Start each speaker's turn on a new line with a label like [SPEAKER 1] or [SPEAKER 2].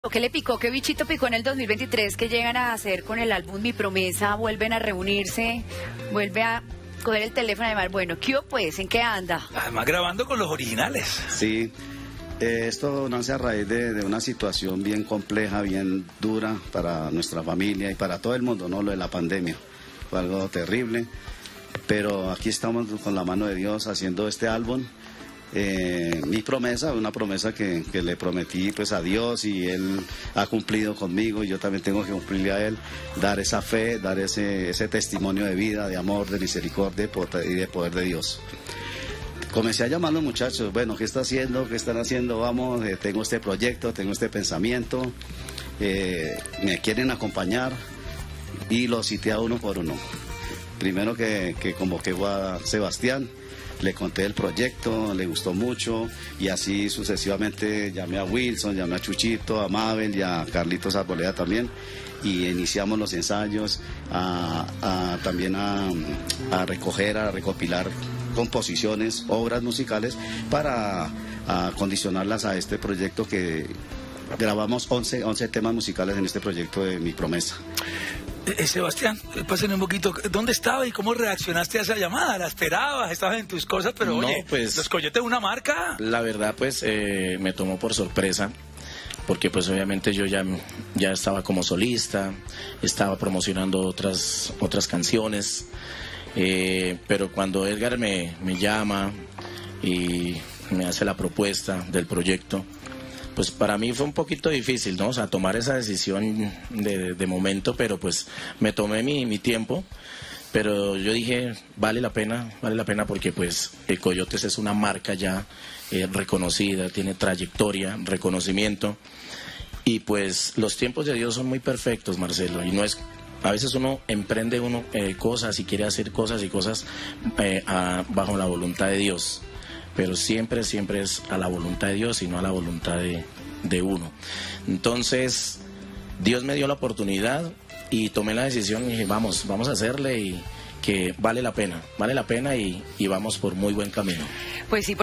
[SPEAKER 1] ¿Qué le picó? ¿Qué bichito picó en el 2023 que llegan a hacer con el álbum Mi Promesa? Vuelven a reunirse, vuelve a coger el teléfono y llamar, bueno, ¿qué hubo pues? ¿En qué anda?
[SPEAKER 2] Además grabando con los originales.
[SPEAKER 3] Sí, esto nace a raíz de una situación bien compleja, bien dura para nuestra familia y para todo el mundo, ¿no? Lo de la pandemia. Fue algo terrible, pero aquí estamos con la mano de Dios haciendo este álbum. Mi promesa, una promesa que le prometí pues a Dios, y Él ha cumplido conmigo, y yo también tengo que cumplirle a Él, dar esa fe, dar ese testimonio de vida, de amor, de misericordia y de poder de Dios. Comencé a llamar a los muchachos, bueno, ¿qué está haciendo? ¿Qué están haciendo? Vamos, tengo este proyecto, tengo este pensamiento, me quieren acompañar, y los cité a uno por uno. Primero que convoqué a Sebastián, le conté el proyecto, le gustó mucho, y así sucesivamente llamé a Wilson, llamé a Chuchito, a Mabel y a Carlitos Arboleda también, y iniciamos los ensayos, también a recoger, a recopilar composiciones, obras musicales para acondicionarlas a este proyecto que grabamos 11 temas musicales en este proyecto de Mi Promesa.
[SPEAKER 2] Sebastián, pásenme un poquito, ¿dónde estaba y cómo reaccionaste a esa llamada? ¿La esperabas? ¿Estabas en tus cosas? Pero
[SPEAKER 4] no,
[SPEAKER 2] oye,
[SPEAKER 4] pues,
[SPEAKER 2] los Coyotes una marca.
[SPEAKER 4] La verdad, pues, me tomó por sorpresa, porque pues obviamente yo ya estaba como solista, estaba promocionando otras canciones, pero cuando Edgar me llama y me hace la propuesta del proyecto, pues para mí fue un poquito difícil, ¿no? O sea, tomar esa decisión de momento, pero pues me tomé mi tiempo, pero yo dije, vale la pena porque pues Coyotes es una marca ya reconocida, tiene trayectoria, reconocimiento, y pues los tiempos de Dios son muy perfectos, Marcelo, y no es... A veces uno emprende cosas y quiere hacer cosas bajo la voluntad de Dios, pero siempre es a la voluntad de Dios y no a la voluntad de uno. Entonces, Dios me dio la oportunidad y tomé la decisión y dije, vamos a hacerle, y que vale la pena y vamos por muy buen camino.
[SPEAKER 1] Pues sí.